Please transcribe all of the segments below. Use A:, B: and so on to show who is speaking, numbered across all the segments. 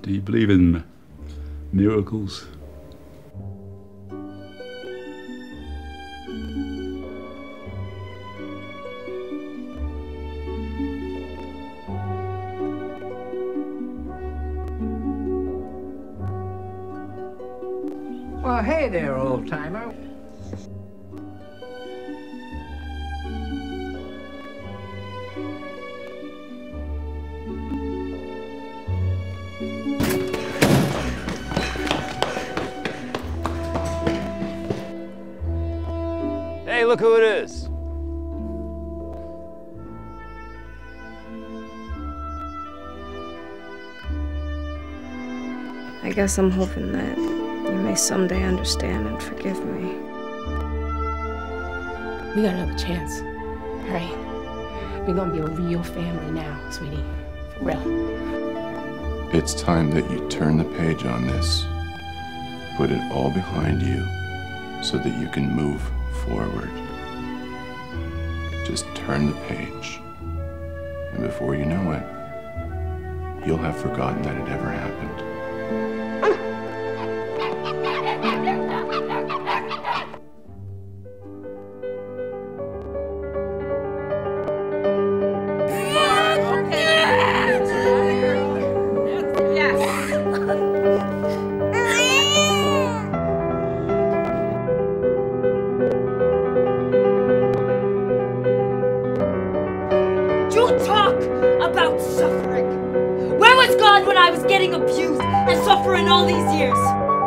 A: Do you believe in miracles?
B: Well, hey there, old-timer.
C: Hey, look who it is.
D: I guess I'm hoping that you may someday understand and forgive me.
E: We got another chance, all right? We're gonna be a real family now, sweetie, for real.
F: It's time that you turn the page on this, put it all behind you, so that you can move forward. Just turn the page, and before you know it, you'll have forgotten that it ever happened.
G: You talk about suffering. Where was God when I was getting abused and suffering all these years?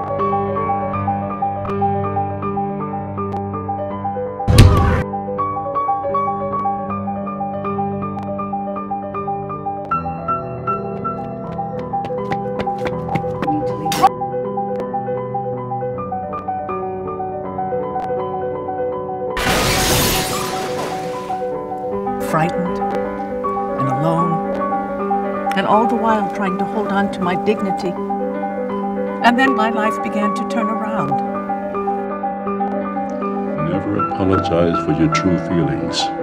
H: Frightened and alone, and all the while trying to hold on to my dignity. And then my life began to turn around.
A: Never apologize for your true feelings.